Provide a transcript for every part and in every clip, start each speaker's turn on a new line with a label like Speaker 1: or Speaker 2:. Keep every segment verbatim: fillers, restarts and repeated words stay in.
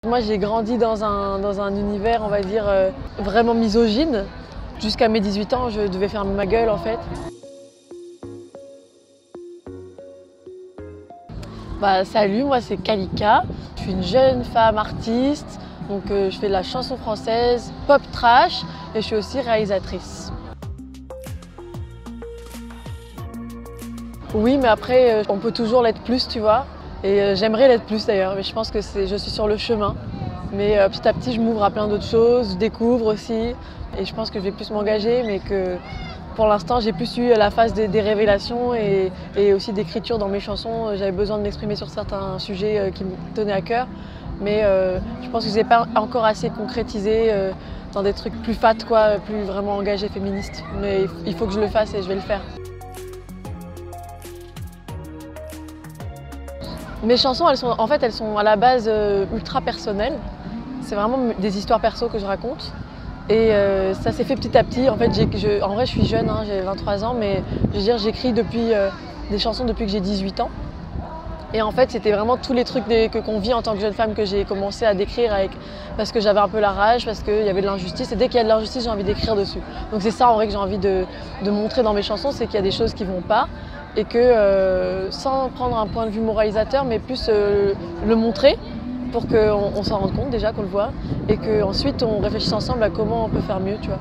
Speaker 1: Moi j'ai grandi dans un, dans un univers, on va dire, euh, vraiment misogyne. Jusqu'à mes dix-huit ans, je devais fermer ma gueule en fait. Bah, salut, moi c'est Kalika. Je suis une jeune femme artiste, donc euh, je fais de la chanson française, pop trash et je suis aussi réalisatrice. Oui, mais après, euh, on peut toujours l'être plus, tu vois. Et euh, j'aimerais l'être plus d'ailleurs, mais je pense que je suis sur le chemin. Mais euh, petit à petit, je m'ouvre à plein d'autres choses, je découvre aussi. Et je pense que je vais plus m'engager, mais que pour l'instant, j'ai plus eu la phase des, des révélations et, et aussi d'écriture dans mes chansons. J'avais besoin de m'exprimer sur certains sujets euh, qui me tenaient à cœur. Mais euh, je pense que je n'ai pas encore assez concrétisé euh, dans des trucs plus fat, quoi, plus vraiment engagés féministes. Mais il faut que je le fasse et je vais le faire. Mes chansons, elles sont, en fait, elles sont à la base euh, ultra personnelles. C'est vraiment des histoires perso que je raconte. Et euh, ça s'est fait petit à petit. En fait, je, en vrai, je suis jeune, hein, j'ai vingt-trois ans, mais je veux dire, j'écris depuis euh, des chansons depuis que j'ai dix-huit ans. Et en fait, c'était vraiment tous les trucs des, que qu'on vit en tant que jeune femme que j'ai commencé à décrire avec, parce que j'avais un peu la rage, parce qu'il y avait de l'injustice. Et dès qu'il y a de l'injustice, j'ai envie d'écrire dessus. Donc c'est ça en vrai que j'ai envie de, de montrer dans mes chansons, c'est qu'il y a des choses qui ne vont pas. Et que euh, sans prendre un point de vue moralisateur, mais plus euh, le montrer pour qu'on on s'en rende compte déjà, qu'on le voit, et qu'ensuite on réfléchisse ensemble à comment on peut faire mieux, tu vois.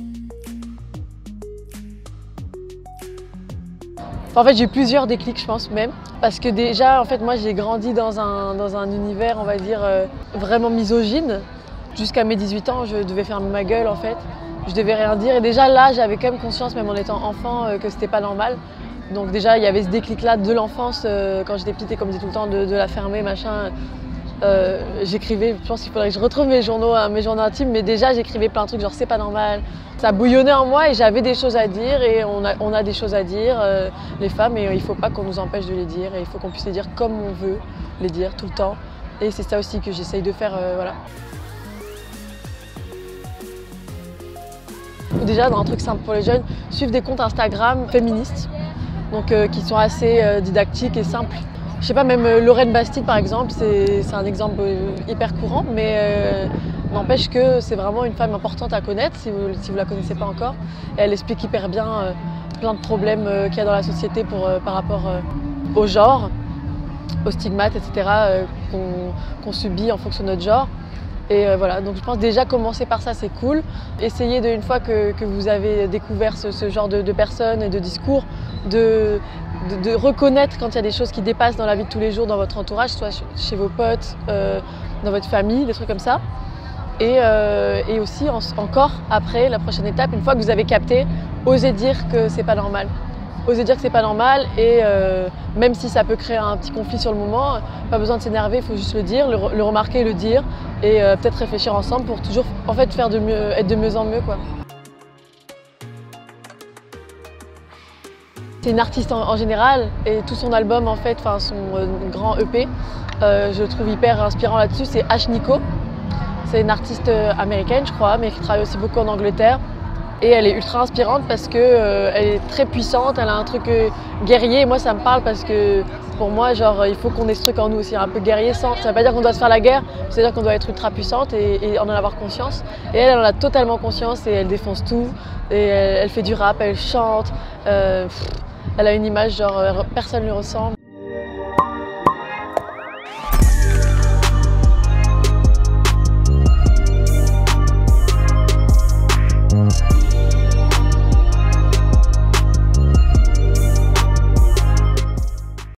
Speaker 1: En fait, j'ai eu plusieurs déclics, je pense même, parce que déjà, en fait, moi, j'ai grandi dans un, dans un univers, on va dire, euh, vraiment misogyne. Jusqu'à mes dix-huit ans, je devais fermer ma gueule, en fait. Je devais rien dire, et déjà là, j'avais quand même conscience, même en étant enfant, euh, que c'était pas normal. Donc déjà, il y avait ce déclic-là de l'enfance, euh, quand j'étais petite et comme je disais tout le temps, de, de la fermer, machin. Euh, j'écrivais, je pense qu'il faudrait que je retrouve mes journaux, hein, mes journaux intimes, mais déjà j'écrivais plein de trucs, genre c'est pas normal. Ça bouillonnait en moi et j'avais des choses à dire et on a, on a des choses à dire, euh, les femmes, et euh, il faut pas qu'on nous empêche de les dire et il faut qu'on puisse les dire comme on veut les dire tout le temps. Et c'est ça aussi que j'essaye de faire, euh, voilà. Déjà, dans un truc simple pour les jeunes, suivre des comptes Instagram féministes. Donc, euh, qui sont assez euh, didactiques et simples. Je sais pas, même euh, Lorraine Bastide par exemple, c'est un exemple euh, hyper courant, mais euh, n'empêche que c'est vraiment une femme importante à connaître si vous si vous la connaissez pas encore. Et elle explique hyper bien euh, plein de problèmes euh, qu'il y a dans la société pour, euh, par rapport euh, au genre, aux stigmates, et cetera euh, qu'on qu'on subit en fonction de notre genre. Et euh, voilà, donc je pense déjà commencer par ça, c'est cool. Essayez, de, une fois que, que vous avez découvert ce, ce genre de, de personnes et de discours, de, de, de reconnaître quand il y a des choses qui dépassent dans la vie de tous les jours, dans votre entourage, soit chez vos potes, euh, dans votre famille, des trucs comme ça. Et, euh, et aussi, en, encore après, la prochaine étape, une fois que vous avez capté, osez dire que c'est pas normal. Osez dire que c'est pas normal et euh, même si ça peut créer un petit conflit sur le moment, pas besoin de s'énerver, il faut juste le dire, le, le remarquer, le dire et euh, peut-être réfléchir ensemble pour toujours en fait faire de mieux, être de mieux en mieux, quoi. C'est une artiste en, en général et tout son album en fait, enfin son euh, grand E P, euh, je le trouve hyper inspirant là-dessus, c'est Ashniko. C'est une artiste américaine je crois, mais qui travaille aussi beaucoup en Angleterre. Et elle est ultra inspirante parce qu'elle euh, est très puissante, elle a un truc euh, guerrier. Et moi, ça me parle parce que pour moi, genre, il faut qu'on ait ce truc en nous aussi, un peu guerrier. Sans, ça ne veut pas dire qu'on doit se faire la guerre, c'est-à-dire qu'on doit être ultra puissante et, et en avoir conscience. Et elle, elle en a totalement conscience et elle défonce tout. Et elle, elle fait du rap, elle chante. Euh, pff, elle a une image, genre, personne ne lui ressemble.